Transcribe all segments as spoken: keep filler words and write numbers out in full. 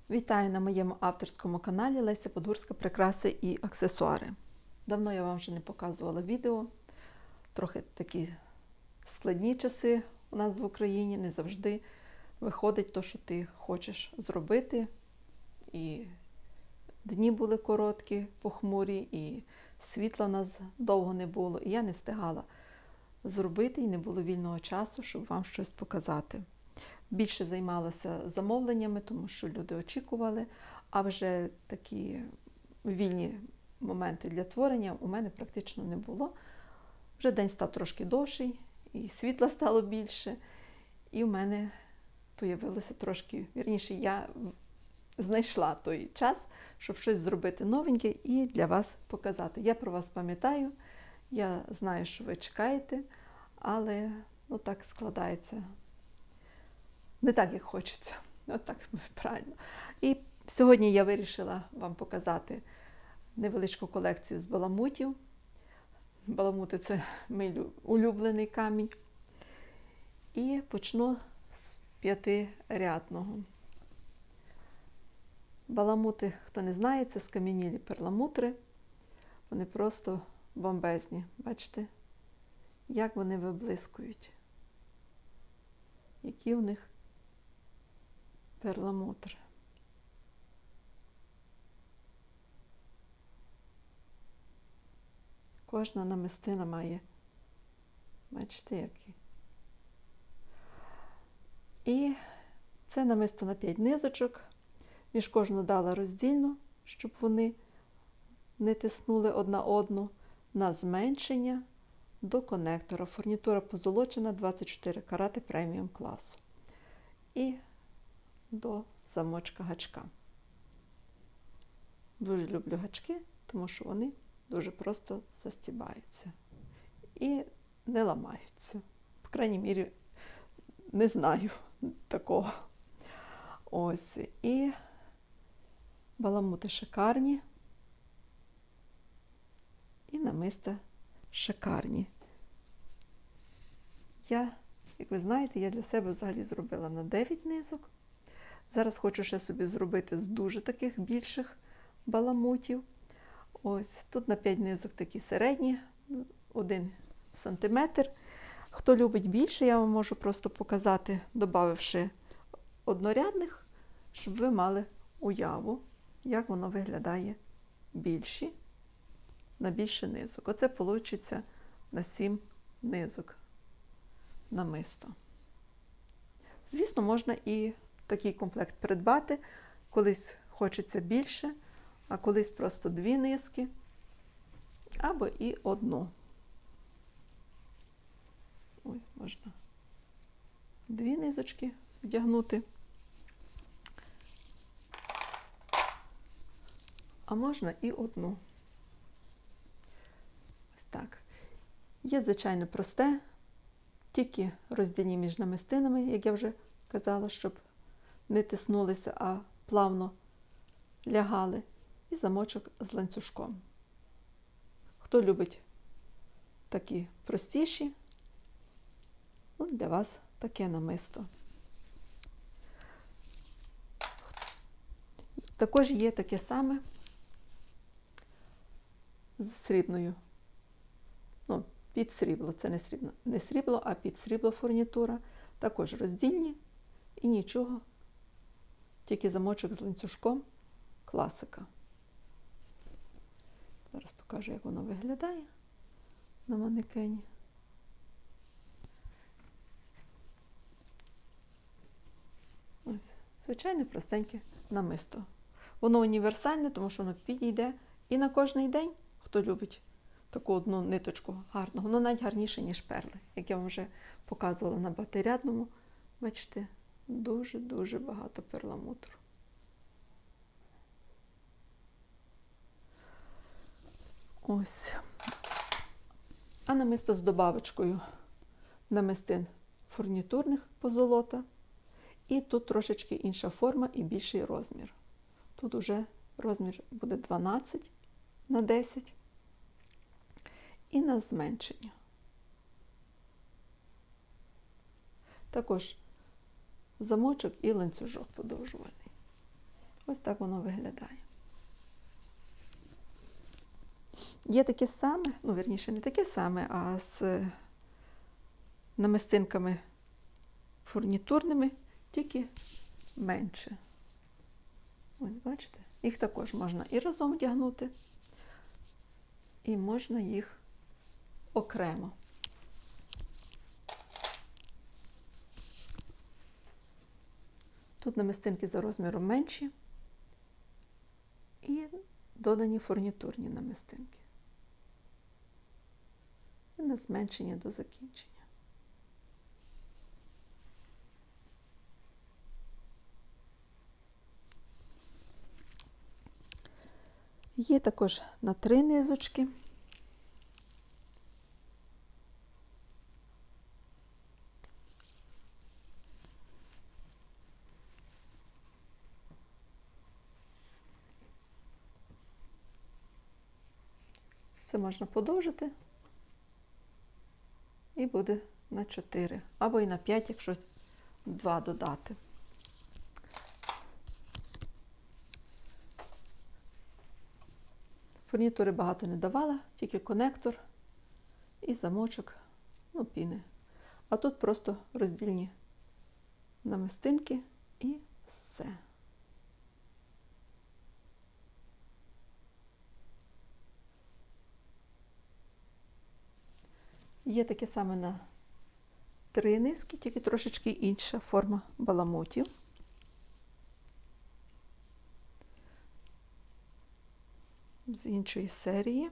Вітаю на моєму авторському каналі Леся Подгурська прикраси і аксесуари. Давно я вам вже не показувала відео. Трохи такі складні часи у нас в Україні. Не завжди виходить те, що ти хочеш зробити. І дні були короткі, похмурі, і світла в нас довго не було. І я не встигала зробити, і не було вільного часу, щоб вам щось показати. Більше займалася замовленнями, тому що люди очікували, а вже такі вільні моменти для творення у мене практично не було. Вже день став трошки довший, і світла стало більше, і в мене появилося трошки, вірніше, я знайшла той час, щоб щось зробити новеньке і для вас показати. Я про вас пам'ятаю, я знаю, що ви чекаєте, але ну, так складається. Не так, як хочеться. От так, правильно. І сьогодні я вирішила вам показати невеличку колекцію з баламутів. Баламути – це мій улюблений камінь. І почну з п'ятирядного. Баламути, хто не знає, це скам'янілі перламутри. Вони просто бомбезні. Бачите, як вони виблискують. Які в них перламутр. Кожна намистина має, бачите, які. І це намисто на п'ять низочок. Між кожну дала роздільну, щоб вони не тиснули одна одну, на зменшення до конектора. Фурнітура позолочена, двадцять чотири карати преміум класу. І до замочка гачка. Дуже люблю гачки, тому що вони дуже просто застібаються і не ламаються. По крайній мірі, не знаю такого. Ось. І баламути шикарні. І намиста шикарні. Я, як ви знаєте, я для себе взагалі зробила на дев'ять низок. Зараз хочу ще собі зробити з дуже таких більших баламутів. Ось тут на п'ять низок такі середні, один сантиметр. Хто любить більше, я вам можу просто показати, додавши однорядних, щоб ви мали уяву, як воно виглядає більші, на більше низок. Оце вийде на сім низок намисто. Звісно, можна і такий комплект придбати. Колись хочеться більше, а колись просто дві низки, або і одну. Ось можна дві низочки вдягнути. А можна і одну. Ось так. Є, звичайно, просте, тільки роздільні між намистинами, як я вже казала, щоб не тиснулися, а плавно лягали. І замочок з ланцюжком. Хто любить такі простіші, ну, для вас таке намисто. Також є таке саме з срібною. Ну, під срібло, це не срібло, не срібло, а під срібло фурнітура. Також роздільні і нічого, тільки замочок з ланцюжком, класика. Зараз покажу, як воно виглядає на манекені. Ось, звичайне простеньке намисто. Воно універсальне, тому що воно підійде і на кожний день, хто любить таку одну ниточку гарну. Воно навіть гарніше, ніж перли. Як я вам вже показувала на п'ятирядному, бачите, дуже-дуже багато перламутру. Ось. А намисто з добавочкою намистин фурнітурних позолота. І тут трошечки інша форма і більший розмір. Тут уже розмір буде дванадцять на десять. І на зменшення. Також замочок і ланцюжок подовжувальний. так воно виглядає. Є таке саме, ну, вірніше, не таке саме, а з намистинками фурнітурними, тільки менше. Ось, бачите? Їх також можна і разом вдягнути, і можна їх окремо. Тут намистинки за розміром менші і додані фурнітурні намистинки. І на зменшення до закінчення. Є також на три низочки. Це можна подовжити і буде на чотири, або і на п'ять, якщо два додати. Фурнітури багато не давала, тільки конектор і замочок, ну, піни. А тут просто роздільні намистинки і все. Є таке саме на три низки, тільки трошечки інша форма баламутів. З іншої серії.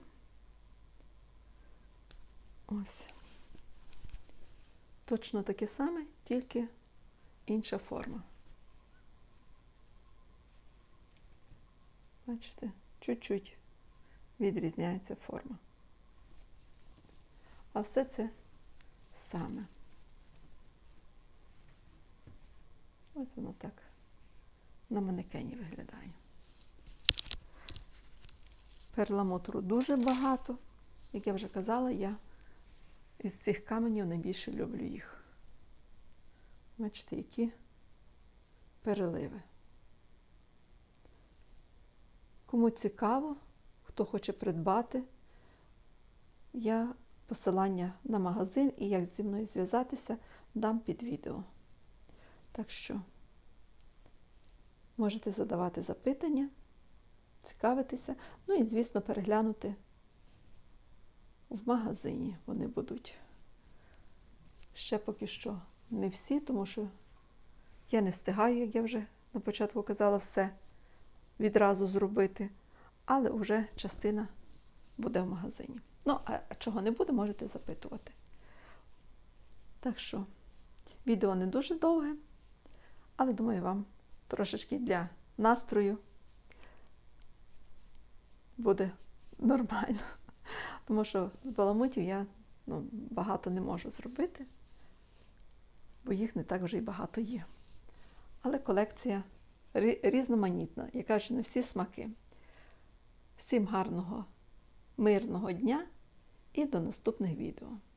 Ось. Точно таке саме, тільки інша форма. Бачите, чуть-чуть відрізняється форма. А все це саме. Ось воно так на манекені виглядає. Перламутру дуже багато. Як я вже казала, я із всіх каменів найбільше люблю їх. Бачите, які переливи. Кому цікаво, хто хоче придбати, я посилання на магазин і як зі мною зв'язатися дам під відео. Так що можете задавати запитання, цікавитися, ну і, звісно, переглянути в магазині вони будуть. Ще поки що не всі, тому що я не встигаю, як я вже на початку казала, все відразу зробити, але вже частина буде в магазині. Ну, а чого не буде, можете запитувати. Так що, відео не дуже довге, але, думаю, вам трошечки для настрою буде нормально. Тому що з баламутів я ну, багато не можу зробити, бо їх не так вже й багато є. Але колекція різноманітна, яка ж на всі смаки. Всім гарного, мирного дня і до наступних відео.